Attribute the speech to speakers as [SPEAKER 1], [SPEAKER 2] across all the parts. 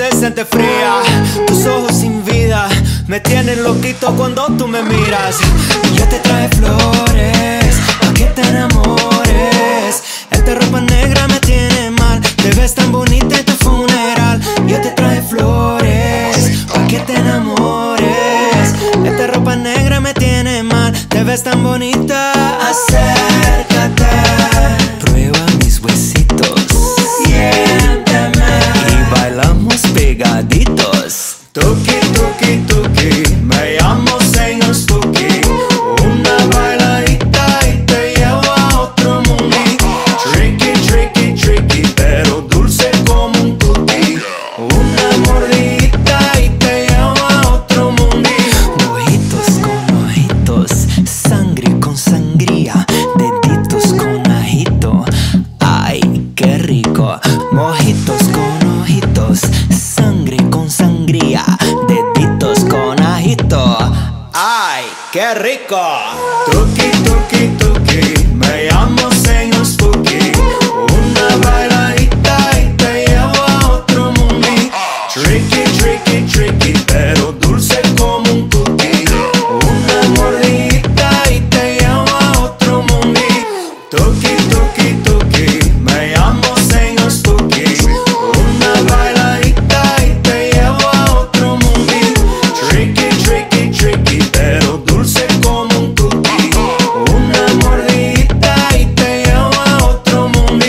[SPEAKER 1] se siente fría. Tus ojos sin vida me tienen loquito cuando tú me miras. Y yo te traje flores pa' que te enamores. Esta ropa negra me tiene mal, te ves tan bonita en tu funeral. Yo te traje flores pa' que te enamores. Esta ropa negra me tiene mal, te ves tan bonita. Acércate, prueba mis huesitos, siénteme y bailamos pegaditos. Tuki, tuki, tuki, me llamo Señor Spooky. Una bailadita y te llevo a otro mundo. Tricky, tricky, tricky, pero dulce como un cookie. Una mordidita y te llevo a otro mundo. Mojitos con ojitos, sangre con sangría, deditos con ajito. Ay, qué rico. Mojitos con ojitos, sangre con sangría, deditos con ajito. Ay, qué rico. Tuki, tuki, tuki, me llamo Señor Spooky. Una bailadita y te llevo a otro mundo. Tricky, tricky, tricky, pero dulce como un cookie. Una mordidita y te llevo a otro mundo. Tuki, tuki, tuki, me llamo Señor Spooky. Una bailadita y te llevo a otro mundo. Tricky, tricky, tricky, pero dulce como un cookie. Una mordidita y te llevo a otro mundo.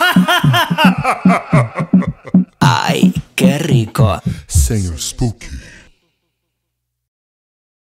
[SPEAKER 1] Ay, qué rico.
[SPEAKER 2] Señor Spooky.